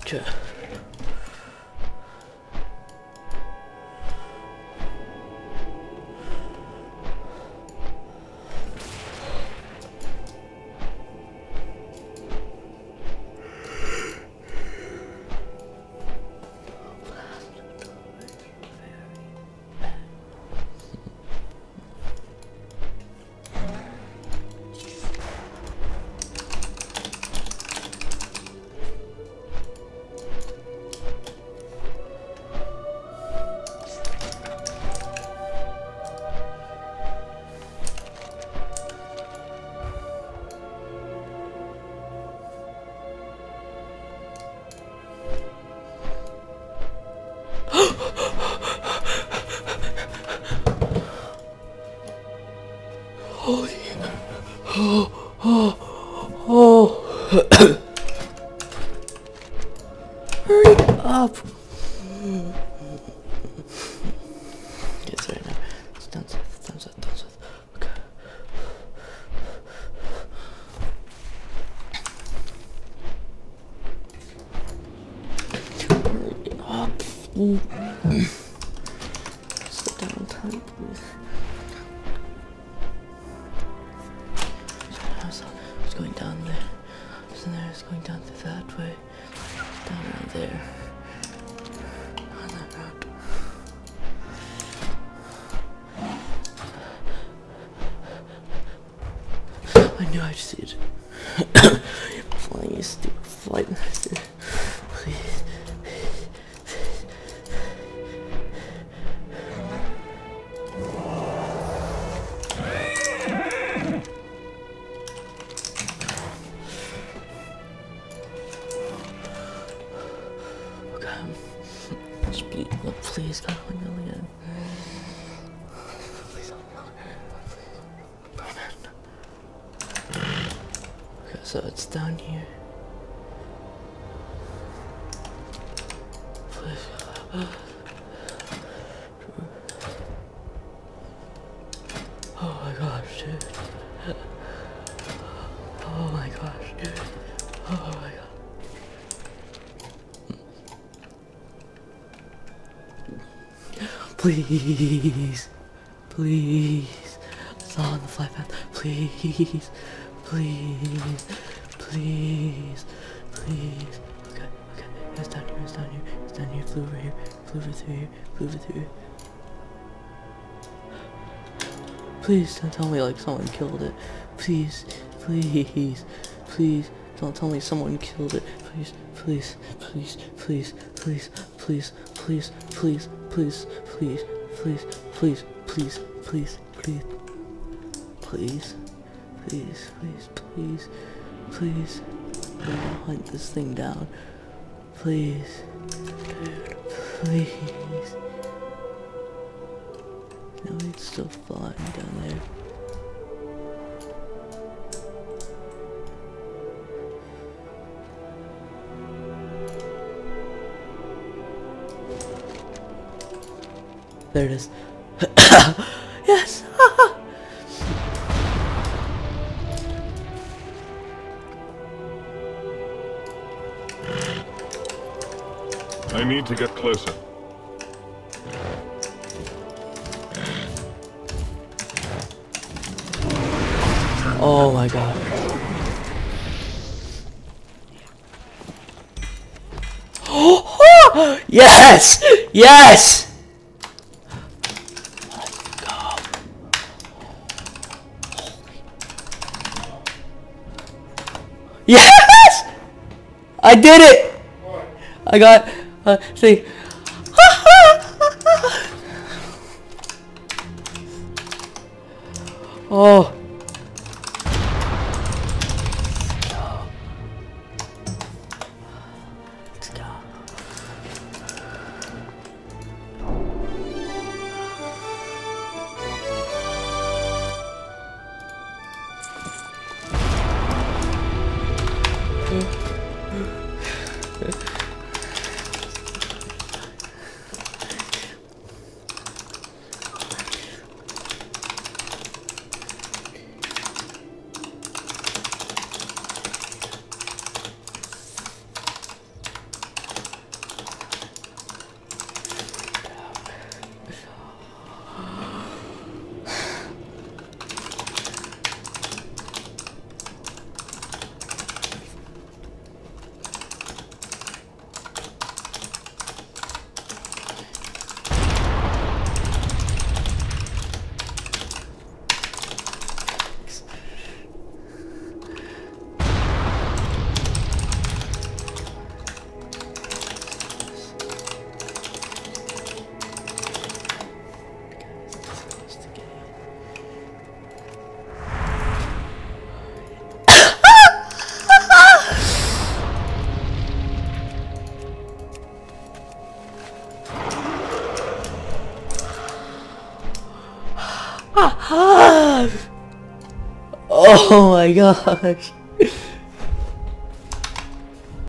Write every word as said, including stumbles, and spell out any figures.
Okay. Holy, oh, oh, oh. Hurry up. Okay, sorry, now. It's down south, down south, down south. Okay. Hurry up. Sit down time, please. It's going down there. It's in there. It's going down through that way. Down around there. On that route. I knew I'd see it. Flying, you stupid flight. Please. Please, oh, please, God, let me go again. Please, let me go. Okay, so it's down here. Please. Oh my gosh, dude. Oh my gosh, dude. Oh my god. Please, please, it's all on the flight path. Please, please, please, please. Okay, okay, it's down here, it's down here, it's down here. Flew over here, flew over through here, flew over through here. Please don't tell me like someone killed it. Please, please, please don't tell me someone killed it. Please, please, please, please, please, please, please, please, please, please, please, please, please, please, please, please, please, please, please, please, hunt this thing down. Please, please. No, it's still flying down there. There it is. Yes! I need to get closer. Oh my god. Oh, yes! Yes! Yes! I did it! I got, uh, see. Oh. Let's go. Oh my gosh.